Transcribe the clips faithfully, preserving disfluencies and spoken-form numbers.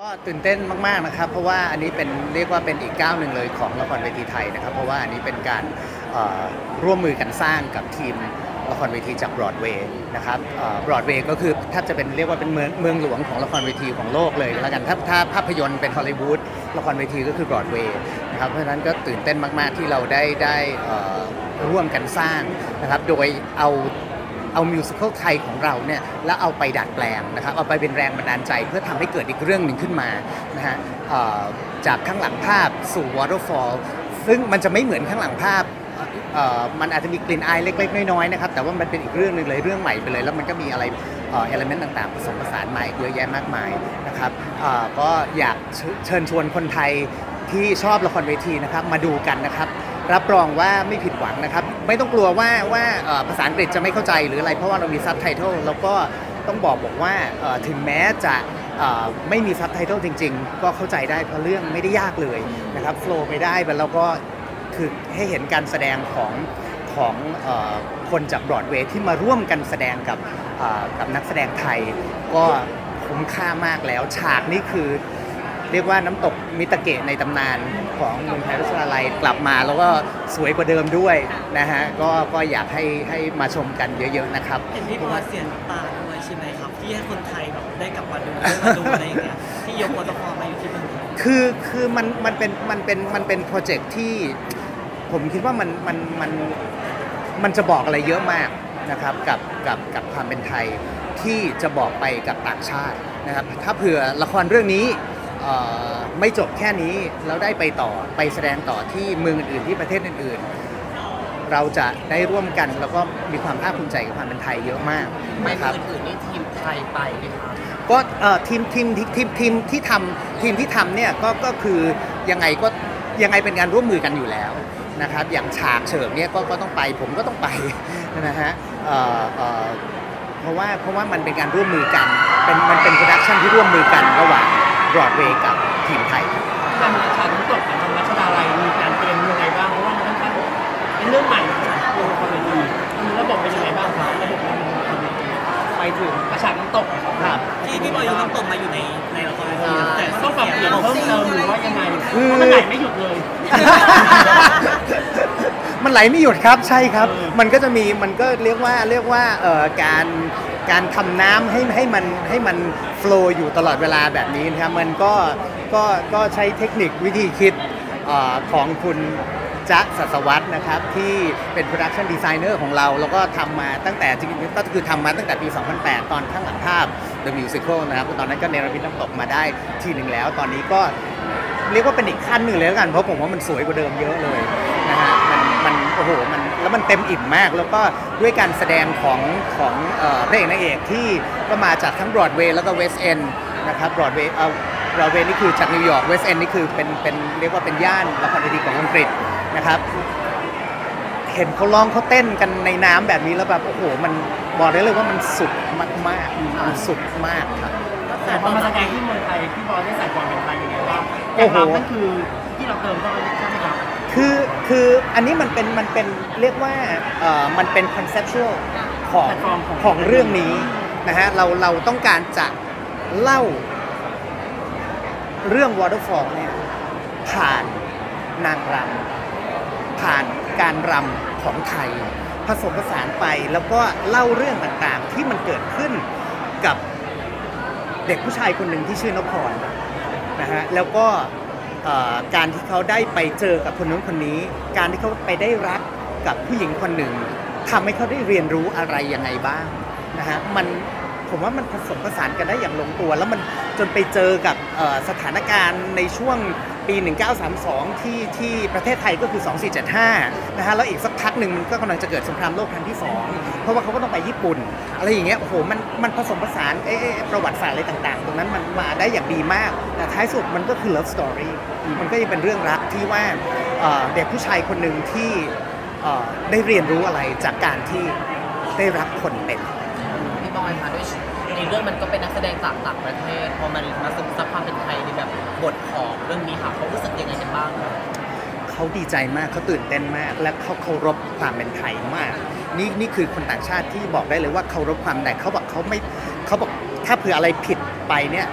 ก็ตื่นเต้นมากๆนะครับเพราะว่าอันนี้เป็นเรียกว่าเป็นอีกก้าวหนึ่งเลยของละครเวทีไทยนะครับเพราะว่าอันนี้เป็นการร่วมมือกันสร้างกับทีมละครเวทีจากบรอดเวย์นะครับบรอดเวย์ก็คือแทบจะเป็นเรียกว่าเป็นเมืองเมืองหลวงของละครเวทีของโลกเลยแล้วกันถ้าถ้าภาพยนตร์เป็นฮอลลีวูดละครเวทีก็คือบรอดเวย์นะครับเพราะฉะนั้นก็ตื่นเต้นมากๆที่เราได้ได้ร่วมกันสร้างนะครับโดยเอาเอามิวสิควลไทยของเราเนี่ยแล้วเอาไปดัดแปลงนะครับเอาไปเป็นแรงบันดาลใจเพื่อทำให้เกิดอีกเรื่องหนึ่งขึ้นมานะฮะจากข้างหลังภาพสู่ waterfall ซึ่งมันจะไม่เหมือนข้างหลังภาพมันอาจจะมีกลิ่นอายเล็กๆน้อยๆนะครับแต่ว่ามันเป็นอีกเรื่องหนึ่งเลยเรื่องใหม่ไปเลยแล้วมันก็มีอะไรเอลิเมนต์ต่างๆผสมผสานใหม่เยอะแยะมากมายนะครับก็อยากเชิญชวนคนไทยที่ชอบละครเวทีนะครับมาดูกันนะครับรับรองว่าไม่ผิดหวังนะครับไม่ต้องกลัวว่าว่าภาษาอังกฤษจะไม่เข้าใจหรืออะไรเพราะว่าเรามีซับไตเติลแล้วก็ต้องบอกบอกว่าถึงแม้จะไม่มีซับไตเติลจริงๆก็เข้าใจได้เพราะเรื่องไม่ได้ยากเลยนะครับโฟล์ไปได้แล้วก็คือให้เห็นการแสดงของของคนจากบรอดเวย์ที่มาร่วมกันแสดงกับกับนักแสดงไทยก็คุ้มค่ามากแล้วฉากนี้คือเรียกว่าน้ำตกมิตาเกะในตำนานของเมืองไทยรัชดาลัยกลับมาแล้วก็สวยกว่าเดิมด้วยนะฮะก็ก็อยากให้ให้มาชมกันเยอะๆนะครับเห็นพี่บอกว่าเสียงตาด้วยใช่ไหมครับที่ให้คนไทยแบบได้กลับมาดูได้มาดูอะไรอย่างเงี้ยที่ยกวอเตอร์ฟอลมาอยู่ที่เมืองไทยคือคือมันมันเป็นมันเป็นมันเป็นโปรเจกต์ที่ผมคิดว่ามันมันมันมันจะบอกอะไรเยอะมากนะครับกับกับกับความเป็นไทยที่จะบอกไปกับต่างชาตินะครับถ้าเผื่อละครเรื่องนี้ไม่จบแค่นี้แล้วได้ไปต่อไปแสดงต่อที่เมืองอื่นๆที่ประเทศอื่นๆเราจะได้ร่วมกันแล้วก็มีความภาคภูมิใจกับความเป็นไทยเยอะมากนะครับอื่นๆนี่ทีมไทยไปไหมครับก็ทีมทีมทีมทีมที่ทำทีมที่ทำเนี่ยก็ก็คือยังไงก็ยังไงเป็นการร่วมมือกันอยู่แล้วนะครับอย่างฉากเฉิงเนี่ยก็ก็ต้องไปผมก็ต้องไปนะฮะเพราะว่าเพราะว่ามันเป็นการร่วมมือกันเป็นมันเป็นโปรดักชันที่ร่วมมือกันระหว่างบรอดเวย์กับทีมไทยทำฉากน้ำตกกับทำรัชดาลัยมีการเตรียมยังไงบ้างเพราะว่ามันค่อนข้างเป็นเรื่องใหม่ของตัวละครเวทีมันระบบเป็นยังไงบ้างครับระบบในละครเวทีไปถึงฉากน้ำตกครับที่พี่บอยยกน้ำตกมาอยู่ในในละครเวทีแต่ต้องปรับเปลี่ยนเพิ่มเติมหรือว่ายังไงมันไหลไม่หยุดเลยมันไหลไม่หยุดครับใช่ครับมันก็จะมีมันก็เรียกว่าเรียกว่าการการทำน้ำให้ให้มันให้มันโฟลว์อยู่ตลอดเวลาแบบนี้นะครับมันก็ก็ก็ใช้เทคนิควิธีคิดของคุณจ๊ะศัสวัฒน์นะครับที่เป็นโปรดักชันดีไซเนอร์ของเราแล้วก็ทำมาตั้งแต่จริงๆก็คือทำมาตั้งแต่ปี สองพันแปด ตอนข้างหลังภาพ The Musical นะครับตอนนั้นก็เนรมิตน้ำตกมาได้ทีหนึ่งแล้วตอนนี้ก็เรียกว่าเป็นอีกขั้นหนึ่งเลยแล้วกันเพราะผมว่ามันสวยกว่าเดิมเยอะเลยนะฮะมันมันโอ้โหมันแล้วมันเต็มอิ่มมากแล้วก็ด้วยการแสดงของของพระเอกนางเอกที่ก็มาจากทั้งบรอดเวย์แล้วก็เวสต์เอนด์นะครับบรอดเวย์เอาบรอดเวย์นี่คือจากนิวยอร์กเวสต์เอนด์นี่คือเป็นเป็นเรียกว่าเป็นย่านละครเวทีของอังกฤษนะครับเห็นเขาร้องเขาเต้นกันในน้ำแบบนี้แล้วแบบโอ้โหมันบอกได้เลยว่ามันสุดมากมากมันสุดมากครับแต่พอมาแสดงที่เมืองไทยพี่บอลได้ใส่ความเป็นไทยยังไงบ้างโอ้โหนั่นคือที่เราเติมเข้าไปใช่ไหมครับคือคืออันนี้มันเป็นมันเป็นเรียกว่าเอ่อมันเป็นคอนเซ็ปชวลของของเรื่องนี้นะฮะเราเราต้องการจะเล่าเรื่อง Waterfall เนี่ยผ่านนางรำผ่านการรำของไทยผสมผสานไปแล้วก็เล่าเรื่องต่างๆที่มันเกิดขึ้นกับเด็กผู้ชายคนหนึ่งที่ชื่อนพรนะฮะแล้วก็การที่เขาได้ไปเจอกับคนนู้นคนนี้การที่เขาไปได้รักกับผู้หญิงคนหนึ่งทำให้เขาได้เรียนรู้อะไรยังไงบ้างนะฮะมันผมว่ามันผสมผสานกันได้อย่างลงตัวแล้วมันจนไปเจอกับสถานการณ์ในช่วงปีหนึ่งเก้าสามสองที่ที่ประเทศไทยก็คือสองสี่เจ็ดห้านะฮะแล้วอีกสักพักหนึ่งมันก็กำลังจะเกิดสงครามโลกครั้งที่สองเพราะว่าเขาก็ต้องไปญี่ปุ่นอะไรอย่างเงี้ยโอ้โหมันมันผสมผสานเอ๊ะประวัติศาสตร์อะไรต่างๆตรงนั้นมันมาได้อย่างดีมากแต่ท้ายสุดมันก็คือ love story มันก็ยังเป็นเรื่องรักที่ว่าเด็กผู้ชายคนหนึ่งที่ได้เรียนรู้อะไรจากการที่ได้รักคนเป็นพี่บอยค่ะด้วยในเรื่องมันก็เป็นนักแสดงจากต่างประเทศพอมันมาซึมซับความเป็นไทยในแบบบทของเรื่องนี้ค่ะเขารู้สึกยังไงกันบ้างเขาดีใจมากเขาตื่นเต้นมากและเขาเคารพความเป็นไทยมากนี่นี่คือคนต่างชาติที่บอกได้เลยว่าเคารพความแต่เขาบอกเขาไม่เขาบอกถ้าเผื่ออะไรผิดไปเนี่ย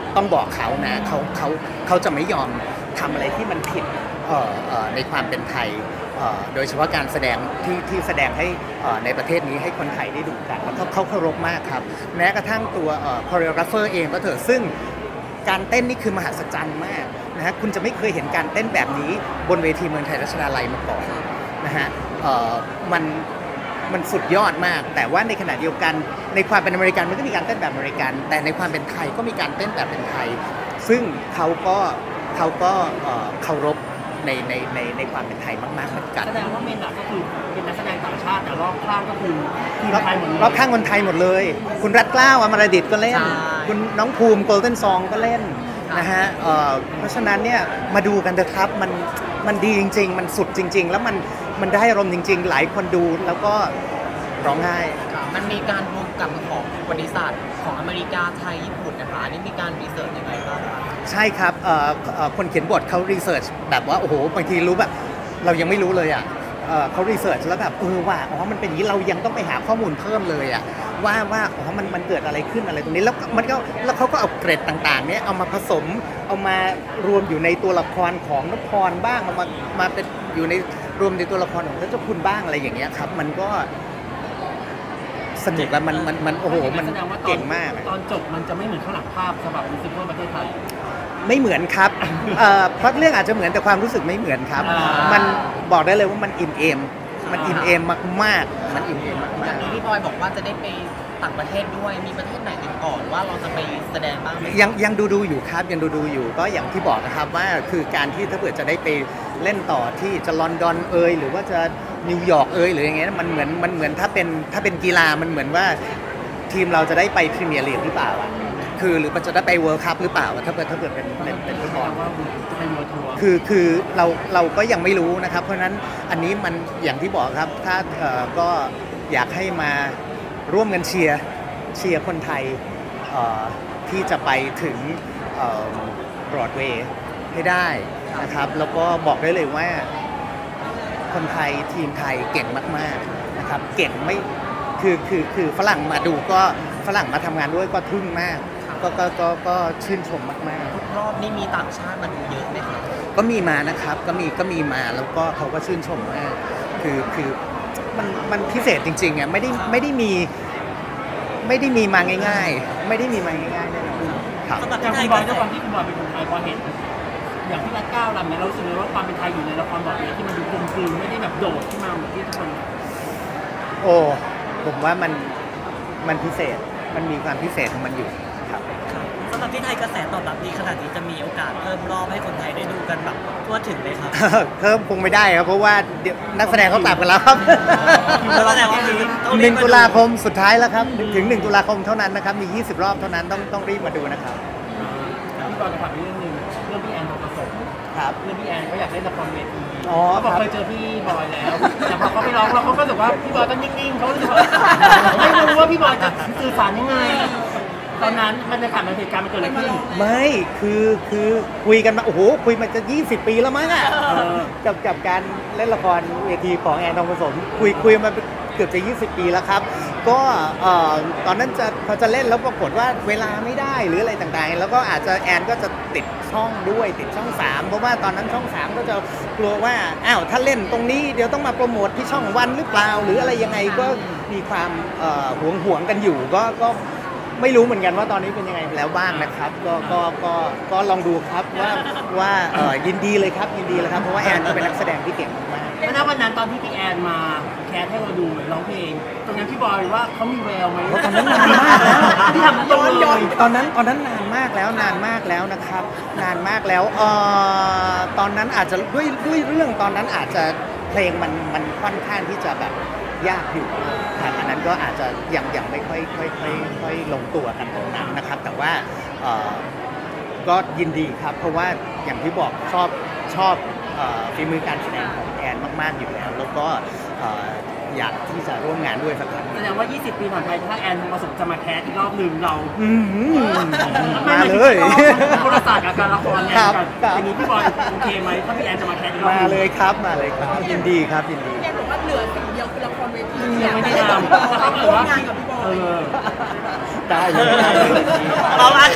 ต้องบอกเขานะเขาเขาเขาจะไม่ยอมทำอะไรที่มันผิดเอ่อเอ่อในความเป็นไทยเอ่อโดยเฉพาะการแสดงที่ที่แสดงให้เอ่อในประเทศนี้ให้คนไทยได้ดูกันแล้วเขาเขาเคารพมากครับแม้กระทั่งตัวคอเรียกราฟเฟอร์เองก็เถอะซึ่งการเต้นนี่คือมหัศจรรย์มากนะฮะคุณจะไม่เคยเห็นการเต้นแบบนี้บนเวทีเมืองไทยรัชดาลัยมาก่อนนะฮะเอ่อมันมันสุดยอดมากแต่ว่าในขณะเดียวกันในความเป็นอเมริกันมันก็มีการเต้นแบบอเมริกันแต่ในความเป็นไทยก็มีการเต้นแบบเป็นไทยซึ่งเขาก็เขาก็เอ่อเคารพในในในในความเป็นไทยมากๆเหมือนกันแสดงว่าเมนหลักก็คือเป็นนักแสดงต่างชาติแต่รอบข้างก็คือทีมรอบไทยหมดเลยรอบข้างคนไทยหมดเลย คุณรัตเกล้าอมรดิตก็เล่น คุณน้องภูมิโกลเด้นซองก็เล่นนะฮะเอ่อเพราะฉะนั้นเนี่ยมาดูกันเถอะครับมันมันดีจริงๆ มันสุดจริง ๆ แล้วมันมันได้อารมณ์จริง ๆ หลายคนดูแล้วก็ร้องไห้ค่ะมันมีการรวมกลับของบริษัทของอเมริกาไทยญี่ปุ่นนะคะอันนี้มีการรีเสิร์ชยังไงบ้างคะใช่ครับเอ่อเอ่อคนเขียนบทเขารีเสิร์ชแบบว่าโอ้โหบางทีรู้แบบเรายังไม่รู้เลยอ่ะเอ่อเขารีเสิร์ชแล้วแบบเออว่าอ๋อมันเป็นอย่างนี้เรายังต้องไปหาข้อมูลเพิ่มเลยอ่ะว่าว่าอ๋อมันมันเกิดอะไรขึ้นอะไรตรงนี้แล้วมันก็แล้วเขาก็เอาเกร็ดต่างๆเนี้ยเอามาผสมเอามารวมอยู่ในตัวละครของนพรบ้างเอามามาเป็นอยู่ในรวมในตัวละครของเจ้าคุณบ้างอะไรอย่างเงี้ยครับมันก็สนุกแล้วมันมันมันโอ้โหมันแสดงว่าตอนเก่งมากตอนจบมันจะไม่เหมือนข้างหลังภาพฉบับมิวสิควลประเทศไทยไม่เหมือนครับ เอ่อเพราะเรื่องอาจจะเหมือนแต่ความรู้สึกไม่เหมือนครับอ่ามัมันบอกได้เลยว่ามันอิ่มเอม มันอิ่มเอมมากๆ มันอิ่มเอมอมาย่าก งนี้พี่บอยบอกว่าจะได้ไปต่างประเทศด้วยมีประเทศไหนติดต่อว่าเราจะไปแสดงบ้างไหมๆยังยังดูดูอยู่ครับยังดูดูอยู่ก็อย่างที่บอกนะครับว่าคือการที่ถ้าเกิดจะได้ไปเล่นต่อที่จะลอนดอนเอยหรือว่าจะนิวยอร์กเอยหรืออย่างเงี้ยมันเหมือนมันเหมือนถ้าเป็นถ้าเป็นกีฬามันเหมือนว่าทีมเราจะได้ไปพรีเมียร์ลีกหรือเปล่าอะคือหรือมันจะได้ไปเวิลด์คัพหรือเปล่าอะถ้าเกิดถ้าเกิดเป็นเป็นเป็นฟุตบอลว่าจะเป็นวัวทัวร์คือคือเราเราก็ยังไม่รู้นะครับเพราะฉะนั้นอันนี้มันอย่างที่บอกครับถ้าเอ่อก็อยากให้มาร่วมกันเชียร์เชียร์คนไทยเอ่อที่จะไปถึงบรอดเวย์ให้ได้นะครับแล้วก็บอกได้เลยว่าคนไทยทีมไทยเก่งมากๆนะครับเก่งไม่คือคือคือฝรั่งมาดูก็ฝรั่งมาทำงานด้วยก็ทึ่งมากก็ก็ก็ก็ชื่นชมมากๆรอบนี้มีต่างชาติมาดูเยอะไหมคะก็มีมานะครับก็มีก็มีมาแล้วก็เขาก็ชื่นชมมากคือคือมันมันพิเศษจริงๆอ่ะไม่ได้ไม่ได้มีไม่ได้มีมาง่ายๆ ไม่ได้มีมาง่ายๆแน่นอนครับสำหรับอย่างที่ไทคุยณบก็อยด้วยความที่คุณบอยเป็นคนไทยพอเห็น อย่างที่รัฐเก้าลำเนี่ยเรารู้สึกเลยว่าความเป็นไทยอยู่ในละครบทนี้ที่มันดูกลมกลืนไม่ได้แบบโดดขึ้นมาเหมือนที่ทุกคนโอ้ผมว่ามันมันพิเศษมันมีความพิเศษของมันอยู่ครับสำหรับที่ไทยกระแสตอบรับดีขนาดนี้จะมีโอกาสเพิ่มรอบให้คนไทยได้ดูกันแบบทั่วถึงเลยครับเพิ่มคงไม่ได้ครับเพราะว่าเดี๋ยวนักแสดงเขาตัดกันแล้วครับแสดงว่าคือต้องหรีนึ่บงมาตุดูลาคมสุดท้ายแล้วครับถึงหนึ่งตุลาคมเท่านั้นนะครับมียี่สิบรอบเท่านั้นต้องต้องรีบมาดูนะครับพี่บอยจะถามอีกเรื่องหนึงเรื่องพี่แอนทองผสมครับเรื่องพี่แอนเขาอยากเล่นละครเวทีอ๋อเขาบอกครับเคยเจอพี่บอยแล้วแต่พอเขาไปร้องเราเขาก็รู้สึกว่าพี่บอยก็นิ่งๆเขารู้สึกว่าไม่รู้ว่าพี่บอยจะสื่อสารยังไง ตอนนั้นบรรยากาศมันเหตุการณ์มันเกิดอะไรขึ้นไม่คือคือคุยกันมาโอ้โหคุยมาจะยี่สิบปีแล้วมั้งอ่ะกับกับการเล่นละครเวทีของแอนทองผสมคุยคุยมาเกือบจะยี่สิบปีแล้วครับก็เอ่อตอนนั้นจะพอจะเล่นแล้วปรากฏว่าเวลาไม่ได้หรืออะไรต่างๆ แล้วก็อาจจะแอนก็จะติดช่องด้วยติดช่องสามเพราะว่าตอนนั้นช่องสามก็จะกลัวว่าอ้าวถ้าเล่นตรงนี้เดี๋ยวต้องมาโปรโมทที่ช่องวันหรือเปล่าหรืออะไรยังไงก็มีความเอ่อหวงหวงๆกันอยู่ก็ก็ไม่รู้เหมือนกันว่าตอนนี้เป็นยังไงแล้วบ้างนะครับก็ก็ก็ก็ลองดูครับว่าว่าเอ่อยินดีเลยครับยินดีเลยครับเพราะว่าแอนก็เป็นนักแสดงที่เก่งมากแล้วณวันนั้นตอนที่พี่แอนมาแคสให้เราดูร้องเพลงตรงนั้นพี่บอยว่าเขามีแววไหมโอ้ตอนนั้นนานมากแล้วที่ทำตรงเลยตอนนั้นตอนนั้นนานมากแล้วนานมากแล้วนะครับ นานมากแล้วเอ่อตอนนั้นอาจจะด้วยด้วยเรื่องตอนนั้นอาจจะเพลงมันมันค่อนข้างที่จะแบบยากอยู่ครับอันนั้นก็อาจจะยังยังไม่ค่อยค่อยค่อยค่อยลงตัวกันตรงนั้นนะครับ แต่ว่าเอ่อก็ยินดีครับ เพราะว่าอย่างที่บอกชอบชอบเอ่อฝีมือการแสดงของแอนมากๆอยู่แล้ว แล้วก็เอ่ออยากที่จะร่วมงานด้วยสักครั้งแสดงว่า ยี่สิบ ปีผ่านไปถ้าแอนทองผสมจะมาแคสอีกรอบหนึ่งเราอืมมาเลยโทรศัพท์กับการละครเนี่ยครับกันครับอย่างนี้พี่บอยโอเคไหมถ้าพี่แอนจะมาแคสอีกรอบมาหนึ่งเลยครับมาเลยครับยินดีครับยินดีแกบอกว่าเหลือสิ่งเดียวคือละครเวทียังไม่ได้ทำแล้วถ้าเกิดร่วมว่างานกับพี่บอเอย อได้เลยได้เลยเราอาขาเอ้ย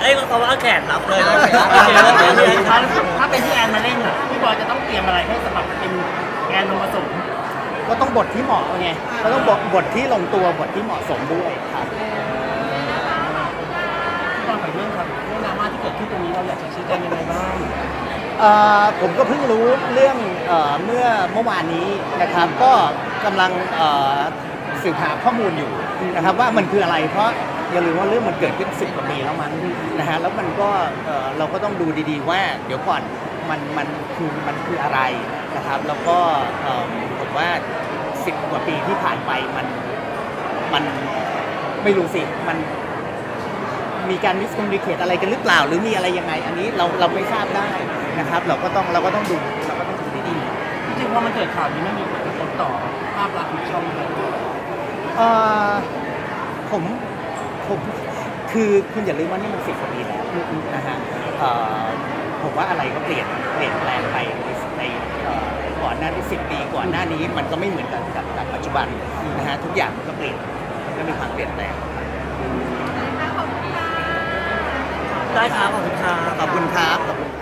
อ้ยเขาว่าแขนรับเลยนะถ้าถ้าเป็นพี่แอนมาเล่นอ่ะพี่บอยจะต้องเตรียมอะไรให้สำหรับเป็นแอนลงผสมก็ต้องบทที่เหมาะไงก็ต้องบทบทที่ลงตัวบทที่เหมาะสมด้วยครับพี่บอยขอเรื่องครับเรื่องดราม่าที่เกิดขึ้นตรงนี้เราอยากจะชี้แจงยังไงบ้างเอ่อผมก็เพิ่งรู้เรื่องเอ่อเมื่อเมื่อวานนี้นะครับ ก็กำลังเอ่อสืบหาข้อมูลอยู่นะครับว่ามันคืออะไรเพราะอย่าลืมว่าเรื่องมันเกิดขึ้นสิบกว่าปีแล้วมั้งนะฮะแล้วมันก็เอ่อเราก็ต้องดูดีๆว่าเดี๋ยวก่อนมันมันคือมันคืออะไรนะครับแล้วก็เอ่อผมว่าสิบกว่าปีที่ผ่านไปมันมันไม่รู้สิมันมีการมิสคอมมิวนิเคตอะไรกันหรือเปล่าหรือมีอะไรยังไงอันนี้เราเราไม่ทราบได้นะครับเราก็ต้องเราก็ต้องดูเราก็ต้องดูดีๆจริงๆพอมันเกิดข่าวนี้มันมีผลกระทบต่อภาพลักษณ์ของช่องเลยเอ่อผมผมคือคุณอย่าลืมว่านี่มันสิบกว่าปีแล้วนะฮะเอ่อผมว่าอะไรก็เปลี่ยนเปลี่ยนแปลงไปในในเอ่อก่อนหน้าที่สิบปีก่อนหน้านี้มันก็ไม่เหมือนกันกับกับปัจจุบันนะฮะทุกอย่างมันก็เปลี่ยนมันก็มีความเปลี่ยนแปลงได้ครับขอบคุณครับขอบคุณครับขอบคุณ